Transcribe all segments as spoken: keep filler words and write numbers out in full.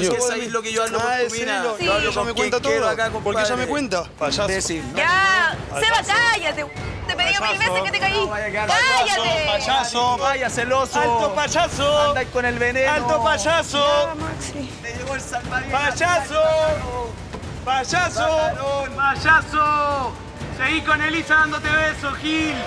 Es que sabéis lo que yo hablo Ah, con tu sí, mina. lo- Yo hablo ella con me quien cuenta quiero todo. acá, ¿Por qué ella compadre. me cuenta? Payaso. Decir. Ya, Seba, cállate. Te pedí mil veces que te caí. ¡Cállate! Payaso. Vaya celoso. ¡Alto payaso! Andáis con el veneno. ¡Alto payaso! Ya, Maxi. Te llegó el salvavidas. ¡Payaso! ¡Payaso! ¡Payaso! Seguí con Elisa dándote besos, Gil.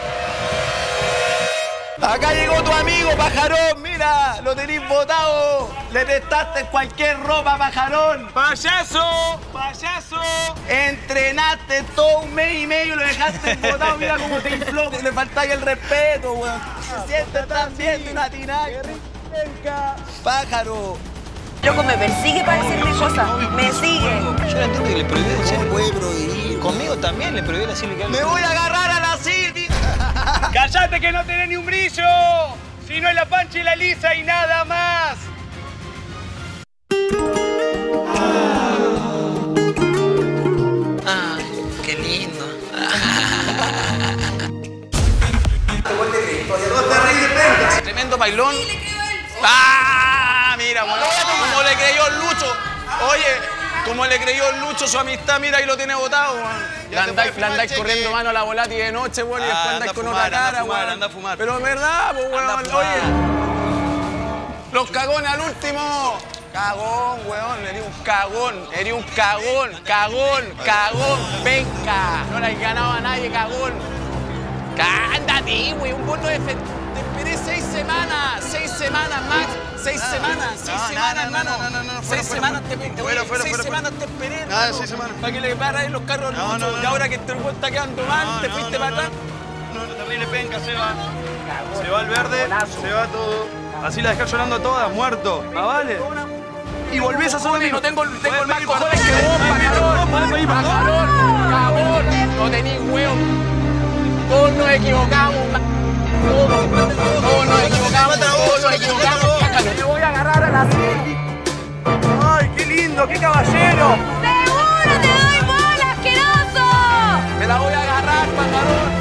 Acá llegó tu amigo, pajarón. Mira, lo tenéis botado. Le prestaste cualquier ropa, pajarón. ¡Payaso! ¡Payaso! Entrenaste todo un mes y medio y lo dejaste botado. Mira cómo te infló. Le faltáis el respeto, weón. Se siente tan bien de una tinaca. Pájaro. Loco, me persigue para decirme cosas. Me sigue. Yo no entiendo que le prohibió decir. ¿Cómo puede prohibir? Conmigo también le prohibió decirle que Me voy a agarrar a la Silvi. ¡Cállate que no tenés ni un brillo! Si no es la Pancha y la Elisa y nada más. Ay, qué lindo. Tremendo bailón. ¡Ah! Mira, bueno, como le creyó el Lucho. Oye, como le creyó el Lucho su amistad, mira, ahí lo tiene botado, weón. La andáis, la andáis corriendo mano a la volati de noche, weón, y después Ah, andáis anda con a otra fumar, anda a cara, fumar, weón. anda a fumar. Pero es verdad, pues, weón, Anda a fumar. oye. Los cagones al último. Cagón, weón, eres un cagón, eres un cagón, cagón, cagón, venga. No le has ganado a nadie, cagón. Cándate, güey, un bono de... Te esperé seis semanas, seis semanas, Max. Seis semanas, seis no, semanas, no, no, hermano. no, no, no, no, fuera, Seis fuera, semanas te fuera. esperé, Fuera, fuera, seis fuera, semanas te esperé, Nada, hermano. seis semanas. Para que le paras los carros No, Lucho. no, no, Y ahora no. que este weón está quedando mal, No, te no, fuiste no, para no. atrás. No, no, terrible penca, se va. Se va el verde, se va todo. Así la dejás llorando toda, muerto. ¿Ah, vale? Y volvés a hacer lo Oye, mismo. no tengo, tengo Podés el más pedir cojones que perdón, vos, podés pedir pajarón. perdón, podés pedir perdón. Pajarón, cabón, no tenés huevo. Todos nos equivocamos, ma- todos, todos nos equivocamos, todos nos equivocamos. Pájaro. Me voy a agarrar a la Silvi. ¡Ay, qué lindo, qué caballero! ¡Seguro te doy bola, asqueroso! Me la voy a agarrar, pajarón.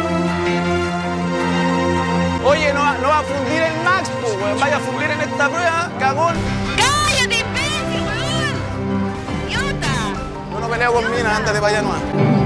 Oye, no, va- no va a fundir el Max, pues, weón. Vaya a fundir en esta prueba, cagón. ¡Cállate, imbécil, weón! ¡Idiota! Yo no peleo con mina, ándate para allá nomás.